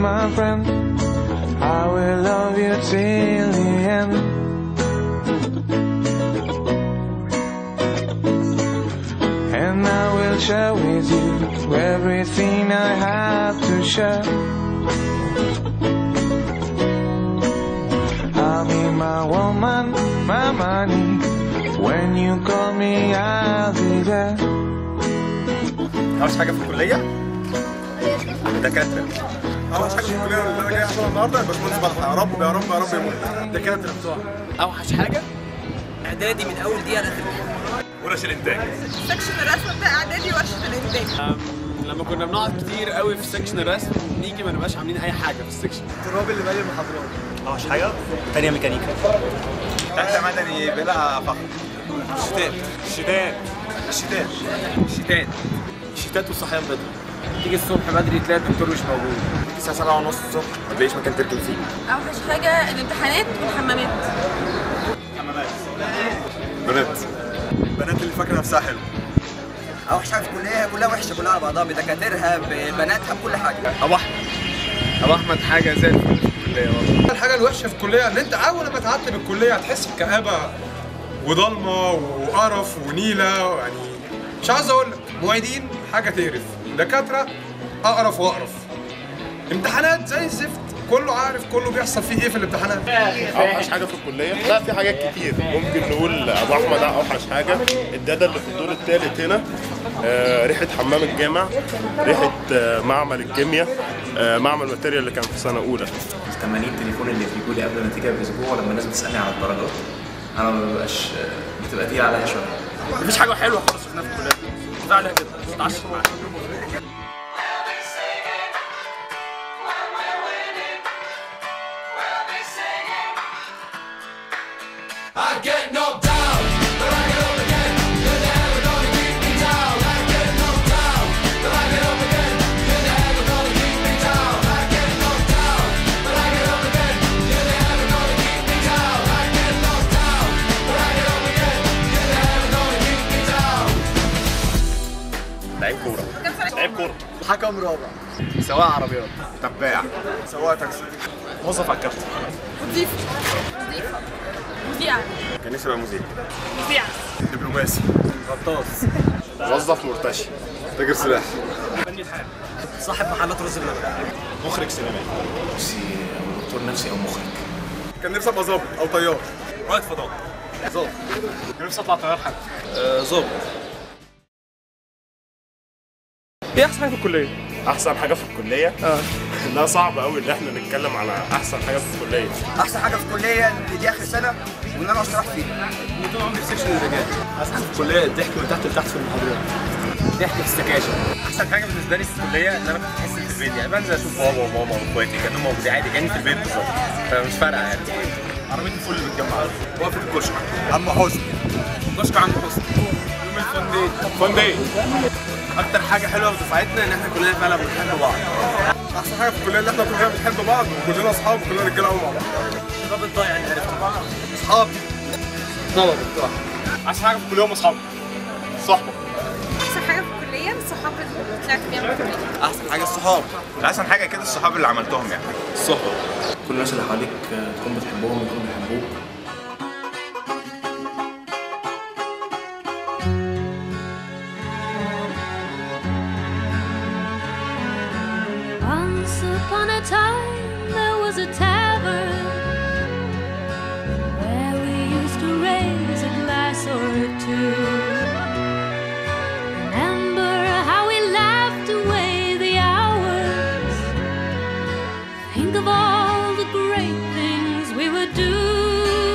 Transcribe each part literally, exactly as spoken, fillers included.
my friend. I will love you till the end. And I will share with you everything I have to share. I'll be my woman, my money. When you call me, I'll be there. أوحش حاجة في الكلية؟ دكاترة. أوحش حاجة في الكلية اللي أنا جاي أحضرها النهاردة الباشمهندس بلحة، يا رب يا رب يا رب يموت. دكاترة بتوع. أوحش حاجة؟ إعدادي من أول دقيقة لآخر دقيقة. ورش الإنتاج. سكشن الرسم بتاع إعدادي ورشة الإنتاج. لما كنا بنقعد كتير قوي في سكشن الرسم نيجي ما نبقاش عاملين أي حاجة في السكشن. التراب اللي باقي المحاضرات. أوحش حاجة؟ تانية ميكانيكا. تالتة مدني بلا فخر. الشتات. الشتات. الشتات. الشتات. الشتات والصحيان بدري. تيجي الصبح بدري تلاقي الدكتور مش موجود. تيجي الساعة سبعة ونص الصبح ما تلاقيش مكان تركن فيه. أوحش حاجة الامتحانات والحمامات. حمامات. بنات. البنات اللي فاكرة نفسها حلوة. اوحش حاجه في الكليه كلها وحشه، كلها على بعضها، بدكاترها ببناتها بكل حاجه. ابو احمد ابو احمد حاجه زي الفل في الكليه والله. الحاجه الوحشه في الكليه ان انت اول ما تعدي بالكليه هتحس بكآبه وضلمه وقرف ونيله، يعني مش عايز اقول لك. معيدين حاجه تقرف، دكاتره اقرف واقرف، امتحانات زي الزفت، كله عارف كله بيحصل فيه ايه في الامتحانات. اوحش حاجه في الكليه؟ لا، في حاجات كتير. ممكن نقول ابو احمد ده اوحش حاجه. الداده اللي في الدور الثالث هنا، آه ريحه حمام الجامع، ريحه آه معمل الكيمياء، آه معمل ماتيريال اللي كان في سنه اولى. مستنيين التليفون اللي بيجوا لي قبل النتيجه باسبوع لما الناس بتسالني على الدرجات. انا ما ببقاش، بتبقى تقيله عليا شويه. مفيش حاجه حلوه خالص شفناها في الكليه، فعلا جدا بتتعشى معايا. I get knocked down, but I get up again. You're never gonna keep me down. I get knocked down, but I get up again. You're never gonna keep me down. I get knocked down, but I get up again. You're never gonna keep me down. I get knocked down, but I get up again. You're never gonna keep me down. لعيب كوره. لعيب كوره. حكم رابع. سواق عربيات. تباع. سواق تاكسي. موظف على الكابتن. مضيفة. مضيفة. مذيعة. كان نفسي ابقى مذيع. مذيعة. دبلوماسي. غطاس. موظف مرتشي. تاجر سلاح. فني الحال. صاحب محلات رز بلبن. مخرج سينمائي. نفسي او دكتور نفسي او مخرج. كان نفسي ابقى ظابط او طيار. رائد فضاء. ظابط. كان نفسي اطلع طيار حاجه. ظابط. ايه احسن حاجه في الكليه؟ احسن حاجه في الكليه؟ اه لا، صعب قوي ان احنا نتكلم على احسن حاجه في الكليه. احسن حاجه في الكليه ان دي اخر سنه وان انا اشرح فيها. طول عمري في سكشن الرجال. احسن في الكليه الضحك من تحت لتحت في المحاضرات. ضحك في السكاشن. احسن حاجه بالنسبه لي في الكليه ان انا كنت بحس في البيت، يعني بنزل اشوف بابا وماما واخواتي كانوا موجودين عادي كاني في البيت بالظبط، فمش فارقه يعني. عربيه الفل اللي بتجمع وقفه الكشك عم حسني. كشك عم حسني. يوم الفندق. فندق. اكتر حاجه حلوه في دفعتنا ان احنا كلنا فعلا بنحب بعض. احسن حاجه في الكليه ان احنا كلنا بنحب بعض وكلنا اصحاب وكلنا رجاله قوي مع بعض. الشباب الضايع اللي عرفته. اصحاب. طلب بصراحه. احسن حاجه في الكليه هم اصحابي. صحبه. أحسن حاجة في الكلية الصحاب اللي طلعت بيها من الكلية. احسن حاجه الصحاب. احسن حاجه كده الصحاب اللي عملتهم يعني. الصحبه. كل الناس اللي حواليك تكون بتحبهم ويكونوا بيحبوك. Once upon a time there was a tavern where we used to raise a glass or two. Remember how we laughed away the hours. Think of all the great things we would do.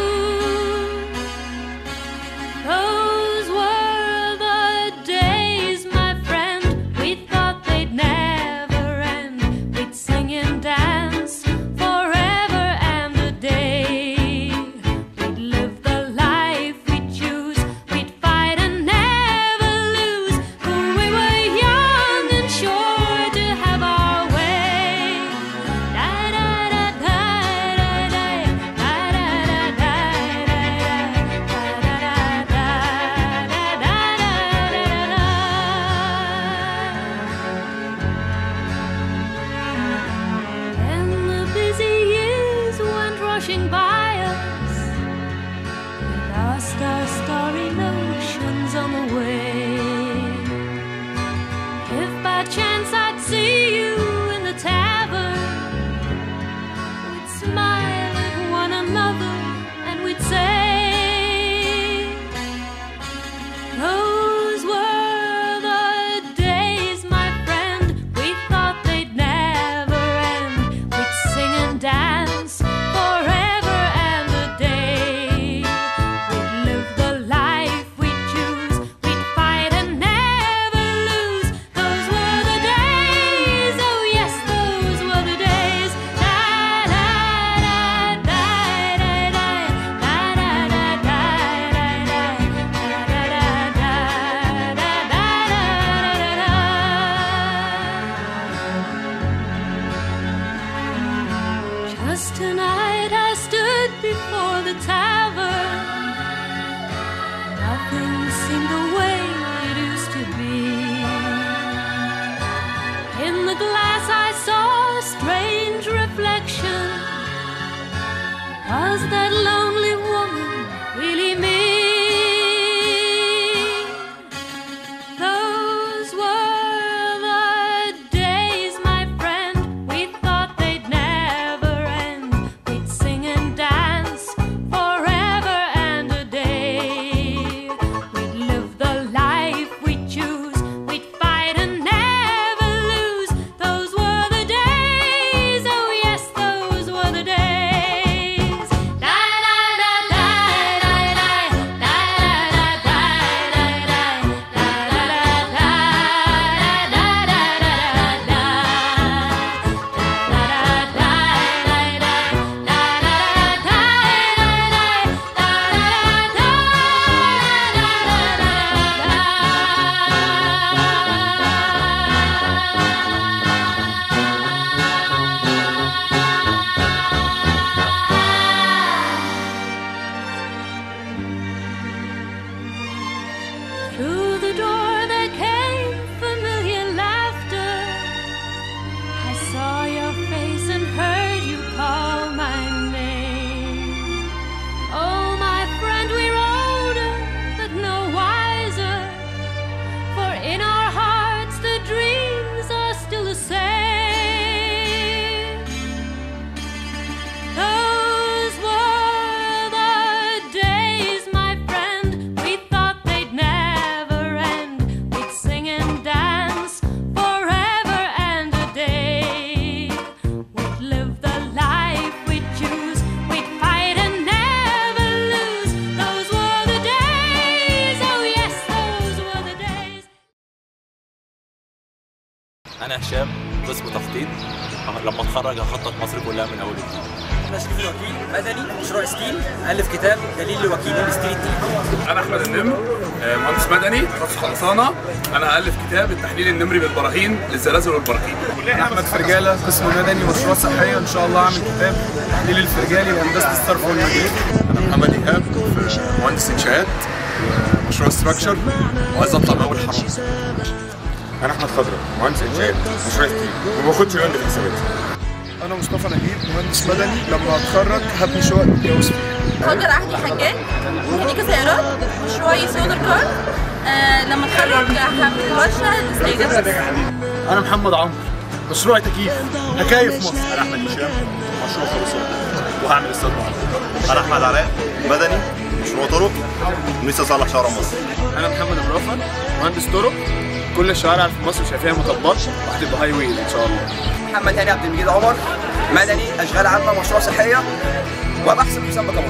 انا هشام قسم تخطيط، لما اتخرج هخطط مصر كلها من اول وجديد. انا شريف الوكيل مدني مشروع ستيل، الف كتاب دليل لوكيل الستيل التقيل. انا احمد النمر مهندس مدني تخصص خرسانه، انا هالف كتاب التحليل النمري بالبراهين للزلازل والبراكين. انا احمد فرجاله قسم مدني مشروع صحيه، ان شاء الله اعمل كتاب تحليل الفرجالي لهندسه الصرف والمجال. انا محمد ايهاب مهندس انشاءات مشروع ستراكشر وعايز اطلع من اول حرام. انا احمد خضرة مهندس انشاءات مشروع ستيل وما باخدش يوم في حسابات. انا مصطفى نجيب مهندس مدني، لما اتخرج هبني شقق اتجوز فيها. هاجر عهدي حجاج ميكانيكا سيارات مشروعي سولار كار. آه لما اتخرج هعمل ورشه للسيدات بس. انا محمد عمرو مشروع تكييف تكيف مصر. انا احمد هشام مشروع خرسانه وهعمل استاد معلم. انا احمد علاء مدني مشروع طرق ولسه صالح شارع مصر. انا محمد ابو رفعت مهندس طرق، كل الشوارع في مصر شايفيها مطبات وهتبقى هاي ويز ان شاء الله. محمد هاني عبد المجيد عمر مدني اشغال عامه مشروع صحيه وبحسب حساب بكابوت.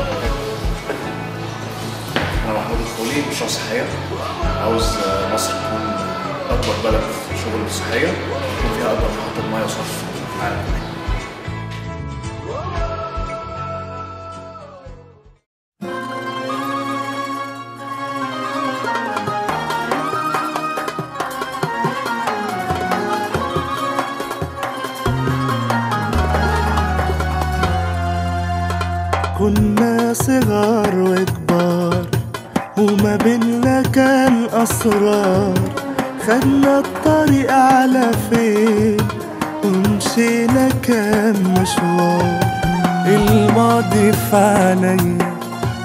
انا محمود الخولي مشروع صحيه، عاوز مصر تكون اكبر بلد في شغل الصحيه ويكون فيها اكبر محطه ميه وصرف في العالم. كنا صغار وكبار وما بينا كان أسرار، خدنا الطريق على فين ومشينا كام مشوار. الماضي في عينيا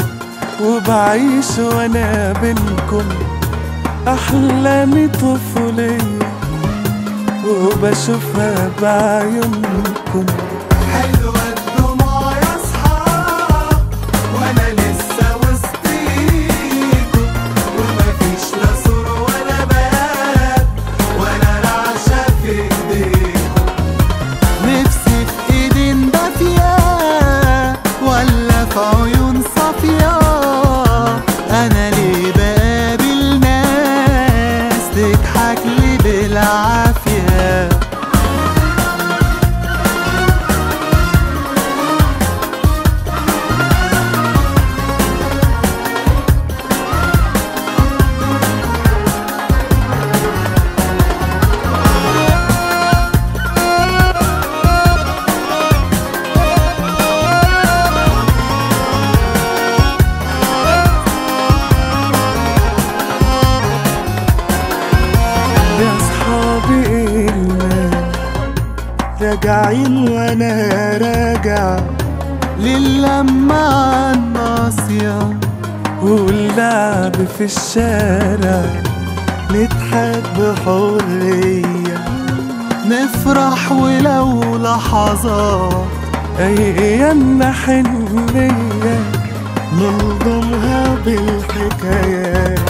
وبعيش وانا بينكم أحلامي طفولية وبشوفها بعيونكم. حلوة الدموع يا صحاب وانا لسه وسطيكم، ومفيش لا سور ولا باب ولا رعشة في ايديكم. نفسي في ايدين دافية ولا في عيون صافية، انا ليه بقابل ناس تضحك لي بالعافية. راجعين وانا راجع للمة الناصية واللعب في الشارع، نضحك بحرية نفرح ولو لحظات، أيامنا حلوة نلضمها بالحكايات.